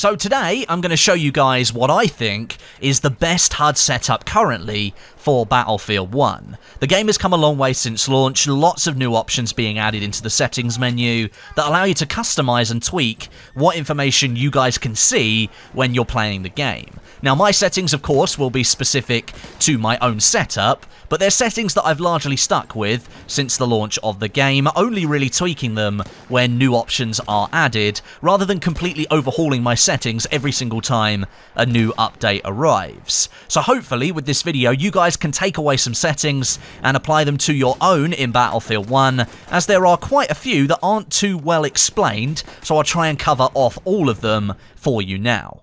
So today, I'm going to show you guys what I think is the best HUD setup currently for Battlefield 1. The game has come a long way since launch, lots of new options being added into the settings menu that allow you to customize and tweak what information you guys can see when you're playing the game. Now, my settings, of course, will be specific to my own setup, but they're settings that I've largely stuck with since the launch of the game, only really tweaking them when new options are added, rather than completely overhauling my settings every single time a new update arrives. So hopefully, with this video, you guys can take away some settings and apply them to your own in Battlefield 1, as there are quite a few that aren't too well explained, so I'll try and cover off all of them for you now.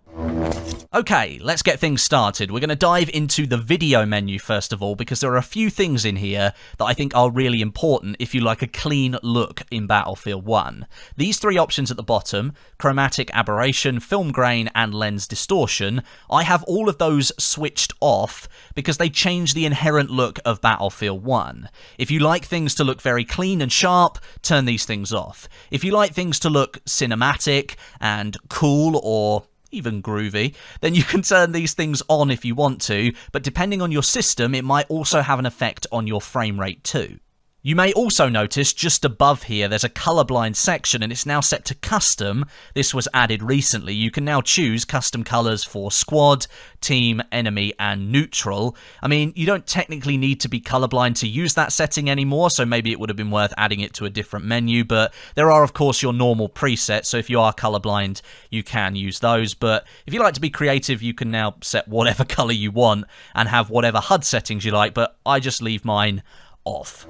Okay, let's get things started. We're going to dive into the video menu first of all, because there are a few things in here that I think are really important if you like a clean look in Battlefield 1. These three options at the bottom, chromatic aberration, film grain, and lens distortion, I have all of those switched off because they change the inherent look of Battlefield 1. If you like things to look very clean and sharp, turn these things off. If you like things to look cinematic and cool or even groovy, then you can turn these things on if you want to, but depending on your system, it might also have an effect on your frame rate too. You may also notice just above here there's a colorblind section and it's now set to custom. This was added recently. You can now choose custom colors for squad, team, enemy, and neutral. I mean, you don't technically need to be colorblind to use that setting anymore, so maybe it would have been worth adding it to a different menu, but there are of course your normal presets, so if you are colorblind you can use those. But if you like to be creative, you can now set whatever color you want and have whatever HUD settings you like, but I just leave mine off.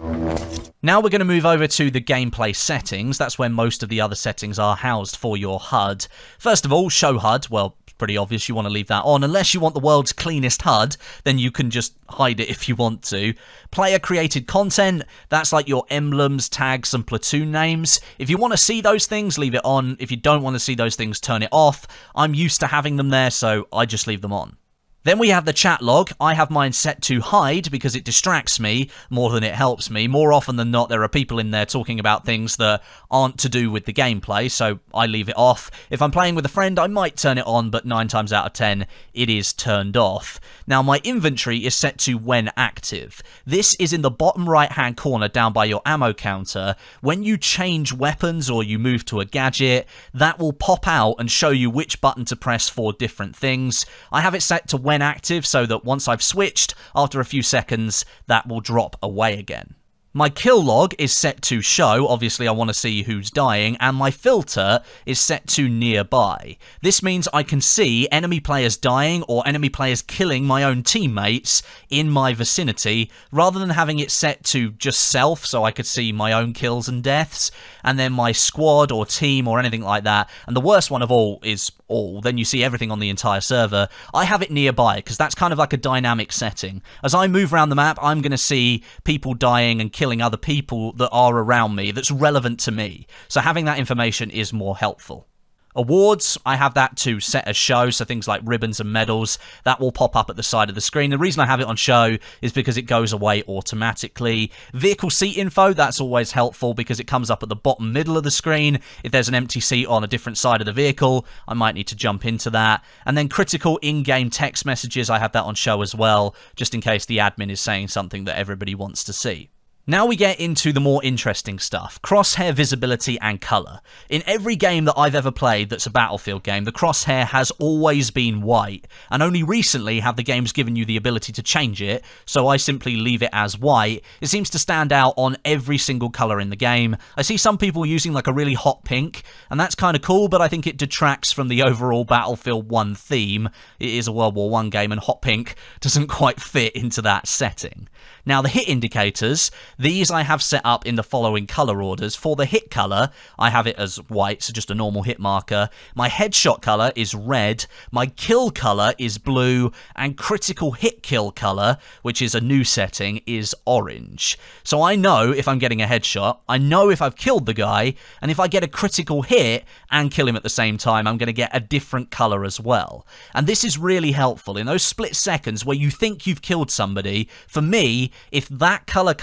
Now we're going to move over to the gameplay settings. That's where most of the other settings are housed for your HUD. First of all, show HUD. Well, it's pretty obvious you want to leave that on. Unless you want the world's cleanest HUD, then you can just hide it if you want to. Player created content. That's like your emblems, tags, and platoon names. If you want to see those things, leave it on. If you don't want to see those things, turn it off. I'm used to having them there, so I just leave them on. Then we have the chat log. I have mine set to hide because it distracts me more than it helps me. More often than not, there are people in there talking about things that aren't to do with the gameplay, so I leave it off. If I'm playing with a friend, I might turn it on, but 9 times out of 10, it is turned off. Now, my inventory is set to when active. This is in the bottom right-hand corner down by your ammo counter. When you change weapons or you move to a gadget, that will pop out and show you which button to press for different things. I have it set to when active so that once I've switched, after a few seconds, that will drop away again. My kill log is set to show, obviously I want to see who's dying, and my filter is set to nearby. This means I can see enemy players dying or enemy players killing my own teammates in my vicinity, rather than having it set to just self so I could see my own kills and deaths, and then my squad or team or anything like that. And the worst one of all is all, then you see everything on the entire server. I have it nearby because that's kind of like a dynamic setting. As I move around the map, I'm going to see people dying and killing other people that are around me that's relevant to me. So having that information is more helpful. Awards, I have that to set as show, so things like ribbons and medals, that will pop up at the side of the screen. The reason I have it on show is because it goes away automatically. Vehicle seat info, that's always helpful because it comes up at the bottom middle of the screen. If there's an empty seat on a different side of the vehicle, I might need to jump into that. And then critical in-game text messages, I have that on show as well, just in case the admin is saying something that everybody wants to see. Now we get into the more interesting stuff, crosshair visibility and colour. In every game that I've ever played that's a Battlefield game, the crosshair has always been white, and only recently have the games given you the ability to change it, so I simply leave it as white. It seems to stand out on every single colour in the game. I see some people using like a really hot pink, and that's kind of cool, but I think it detracts from the overall Battlefield 1 theme. It is a World War I game, and hot pink doesn't quite fit into that setting. Now the hit indicators, these I have set up in the following colour orders. For the hit colour, I have it as white, so just a normal hit marker. My headshot colour is red, my kill colour is blue, and critical hit kill colour, which is a new setting, is orange. So I know if I'm getting a headshot, I know if I've killed the guy, and if I get a critical hit and kill him at the same time, I'm going to get a different colour as well. And this is really helpful in those split seconds where you think you've killed somebody. For me, if that colour comes up,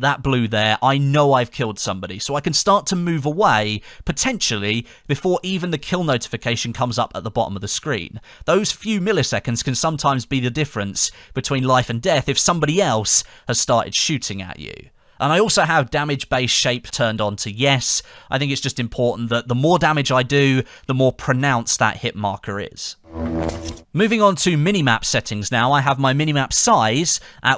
that blue there, I know I've killed somebody, so I can start to move away, potentially, before even the kill notification comes up at the bottom of the screen. Those few milliseconds can sometimes be the difference between life and death if somebody else has started shooting at you. And I also have damage-based shape turned on to yes. I think it's just important that the more damage I do, the more pronounced that hit marker is. Moving on to minimap settings now, I have my minimap size at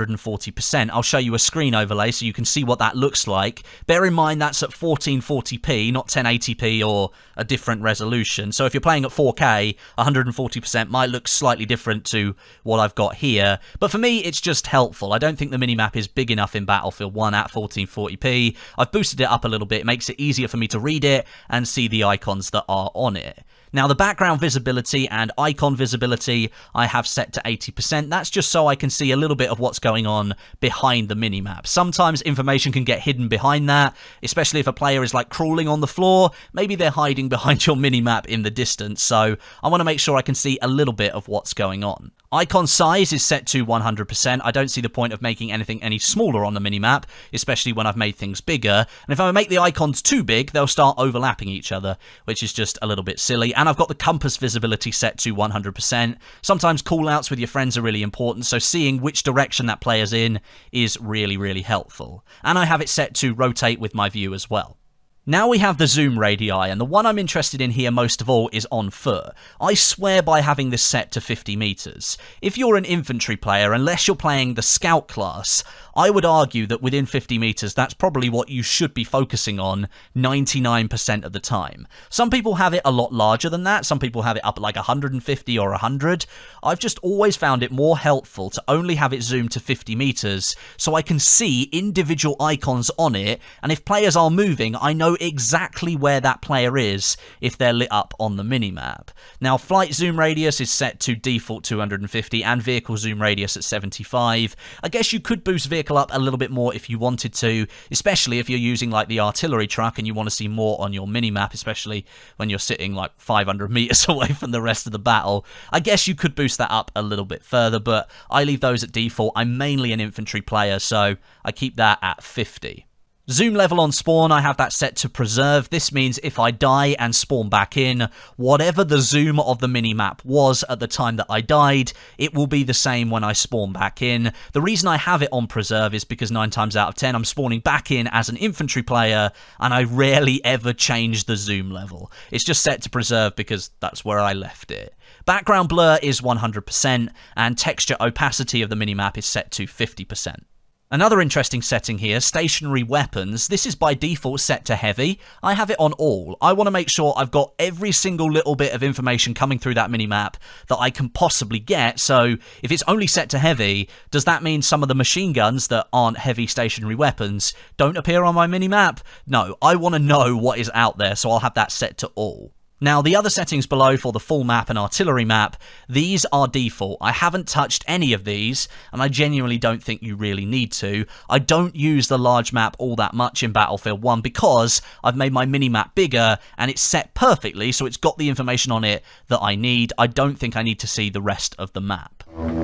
140%. I'll show you a screen overlay so you can see what that looks like. Bear in mind that's at 1440p, not 1080p or a different resolution. So if you're playing at 4K, 140% might look slightly different to what I've got here. But for me, it's just helpful. I don't think the minimap is big enough in Battlefield 1 at 1440p. I've boosted it up a little bit. It makes it easier for me to read it and see the icons that are on it. Now, the background visibility and icon visibility I have set to 80%. That's just so I can see a little bit of what's going on behind the minimap. Sometimes information can get hidden behind that, especially if a player is like crawling on the floor. Maybe they're hiding behind your minimap in the distance, so I want to make sure I can see a little bit of what's going on. Icon size is set to 100%. I don't see the point of making anything any smaller on the minimap, especially when I've made things bigger. And if I make the icons too big, they'll start overlapping each other, which is just a little bit silly. And I've got the compass visibility set to 100%. Sometimes callouts with your friends are really important, so seeing which direction that player's in is really, really helpful. And I have it set to rotate with my view as well. Now we have the zoom radii, and the one I'm interested in here most of all is on foot. I swear by having this set to 50 meters. If you're an infantry player, unless you're playing the scout class, I would argue that within 50 meters, that's probably what you should be focusing on 99% of the time. Some people have it a lot larger than that. Some people have it up at like 150 or 100. I've just always found it more helpful to only have it zoomed to 50 meters so I can see individual icons on it, and if players are moving, I know exactly where that player is if they're lit up on the minimap. Now, flight zoom radius is set to default 250 and vehicle zoom radius at 75. I guess you could boost vehicle up a little bit more if you wanted to, especially if you're using like the artillery truck and you want to see more on your minimap, especially when you're sitting like 500 meters away from the rest of the battle. I guess you could boost that up a little bit further, but I leave those at default. I'm mainly an infantry player, so I keep that at 50. Zoom level on spawn, I have that set to preserve. This means if I die and spawn back in, whatever the zoom of the minimap was at the time that I died, it will be the same when I spawn back in. The reason I have it on preserve is because 9 times out of 10 I'm spawning back in as an infantry player, and I rarely ever change the zoom level. It's just set to preserve because that's where I left it. Background blur is 100%, and texture opacity of the minimap is set to 50%. Another interesting setting here, stationary weapons. This is by default set to heavy. I have it on all. I want to make sure I've got every single little bit of information coming through that minimap that I can possibly get. So if it's only set to heavy, does that mean some of the machine guns that aren't heavy stationary weapons don't appear on my minimap? No, I want to know what is out there, so I'll have that set to all. Now, the other settings below for the full map and artillery map, these are default. I haven't touched any of these, and I genuinely don't think you really need to. I don't use the large map all that much in Battlefield 1 because I've made my mini-map bigger, and it's set perfectly, so it's got the information on it that I need. I don't think I need to see the rest of the map.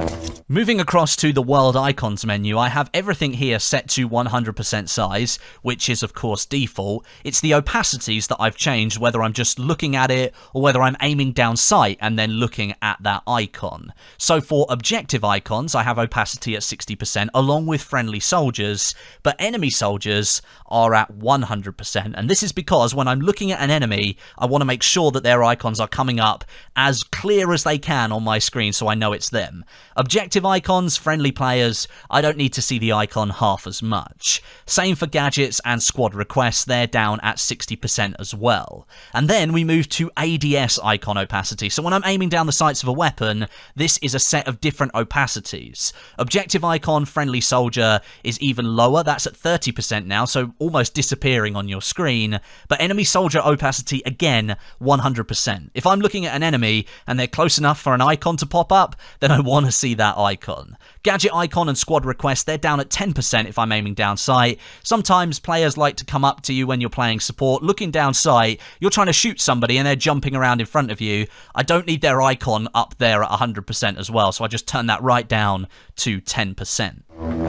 Moving across to the world icons menu, I have everything here set to 100% size, which is of course default. It's the opacities that I've changed, whether I'm just looking at it or whether I'm aiming down sight and then looking at that icon. So for objective icons, I have opacity at 60% along with friendly soldiers, but enemy soldiers are at 100%. And this is because when I'm looking at an enemy, I want to make sure that their icons are coming up as clear as they can on my screen so I know it's them. Objective icons, friendly players, I don't need to see the icon half as much. Same for gadgets and squad requests, they're down at 60% as well. And then we move to ADS icon opacity. So when I'm aiming down the sights of a weapon, this is a set of different opacities. Objective icon, friendly soldier, is even lower, that's at 30% now, so almost disappearing on your screen. But enemy soldier opacity, again, 100%. If I'm looking at an enemy and they're close enough for an icon to pop up, then I want to see that icon. Gadget icon and squad request, they're down at 10% if I'm aiming down sight. Sometimes players like to come up to you when you're playing support, looking down sight, you're trying to shoot somebody and they're jumping around in front of you. I don't need their icon up there at 100% as well, so I just turn that right down to 10%.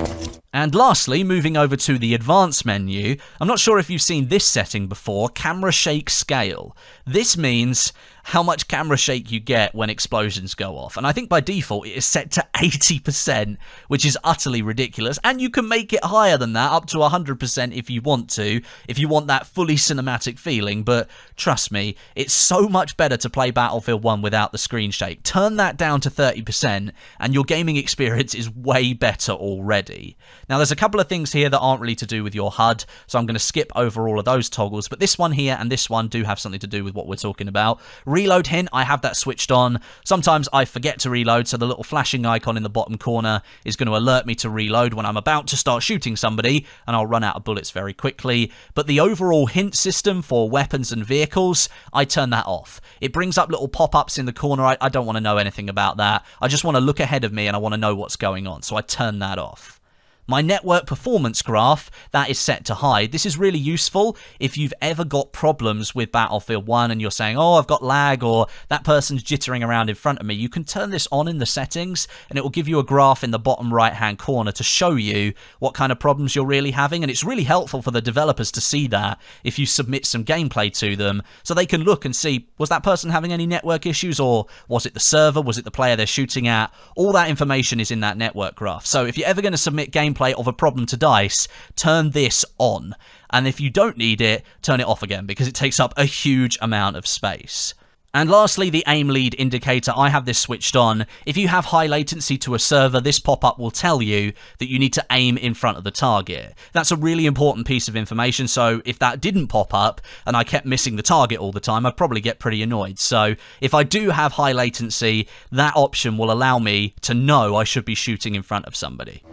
And lastly, moving over to the advanced menu, I'm not sure if you've seen this setting before, camera shake scale. This means how much camera shake you get when explosions go off. And I think by default it is set to 80%, which is utterly ridiculous. And you can make it higher than that, up to 100% if you want to, if you want that fully cinematic feeling. But trust me, it's so much better to play Battlefield 1 without the screen shake. Turn that down to 30% and your gaming experience is way better already. Now there's a couple of things here that aren't really to do with your HUD, so I'm going to skip over all of those toggles, but this one here and this one do have something to do with what we're talking about. Reload hint, I have that switched on. Sometimes I forget to reload, so the little flashing icon in the bottom corner is going to alert me to reload when I'm about to start shooting somebody, and I'll run out of bullets very quickly. But the overall hint system for weapons and vehicles, I turn that off. It brings up little pop-ups in the corner. I don't want to know anything about that. I just want to look ahead of me and I want to know what's going on, so I turn that off. My network performance graph, that is set to hide. This is really useful if you've ever got problems with Battlefield 1 and you're saying, oh, I've got lag or that person's jittering around in front of me. You can turn this on in the settings and it will give you a graph in the bottom right-hand corner to show you what kind of problems you're really having. And it's really helpful for the developers to see that if you submit some gameplay to them so they can look and see, was that person having any network issues, or was it the server, was it the player they're shooting at? All that information is in that network graph. So if you're ever going to submit gameplay of a problem to DICE, turn this on. And if you don't need it, turn it off again because it takes up a huge amount of space. And lastly, the aim lead indicator, I have this switched on. If you have high latency to a server, this pop-up will tell you that you need to aim in front of the target. That's a really important piece of information, so if that didn't pop up and I kept missing the target all the time, I'd probably get pretty annoyed. So if I do have high latency, that option will allow me to know I should be shooting in front of somebody.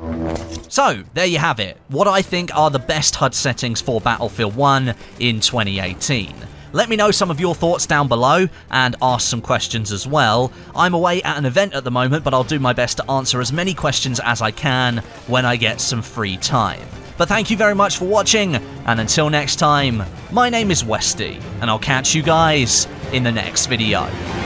So, there you have it. What I think are the best HUD settings for Battlefield 1 in 2018. Let me know some of your thoughts down below and ask some questions as well. I'm away at an event at the moment, but I'll do my best to answer as many questions as I can when I get some free time. But thank you very much for watching, and until next time, my name is Westy, and I'll catch you guys in the next video.